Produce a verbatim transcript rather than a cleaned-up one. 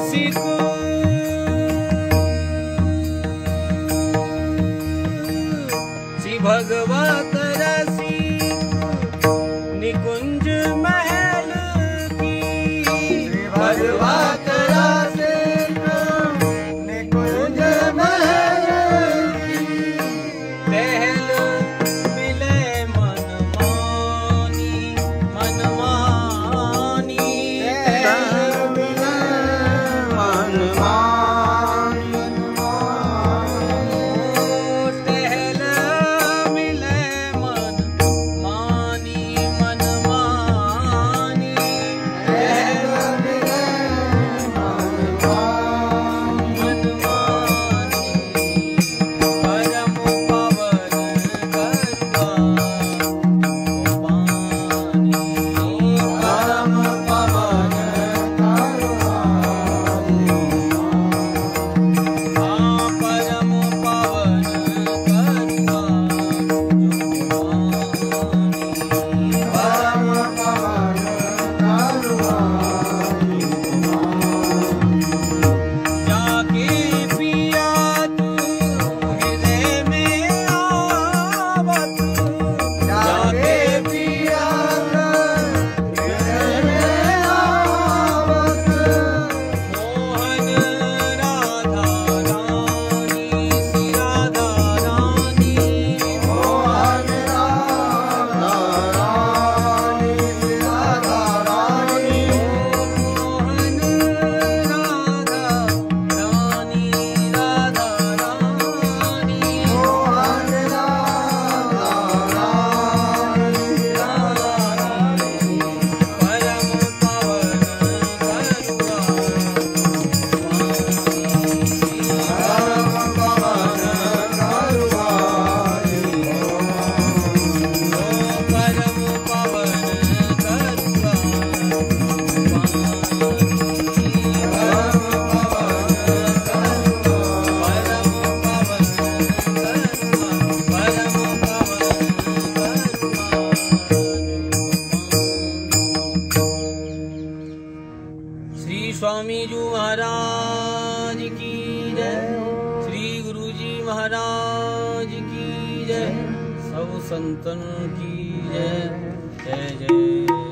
रसिक श्री भगवत रसिक निकुंज महल की भगवत रसिक निकुंज महल की टहल मिले मनमानी मनमानी टहल मिले मनमानी टहल मिले मनमानी मनमानी टहल मिले मनमानी मनमानी परम पवन करुणा पानी परम पवन करुणा हाँ परम पवन करुणा परम पवन करुणा जाके पिया तू हृदय में आवत जाके पिया हृदय में आवत मोहन राधा रानी सी राधा रानी मोहन राधा रानी सी राधा रानी मोहन राधा रानी राधा रानी मोहन राधा रानी राधा रानी परम पवन करुणा परम पवन करुणा परम पवन करुणा श्री स्वामी जी महाराज की जय श्री गुरु जी महाराज की जय सब संतन की जय जय जय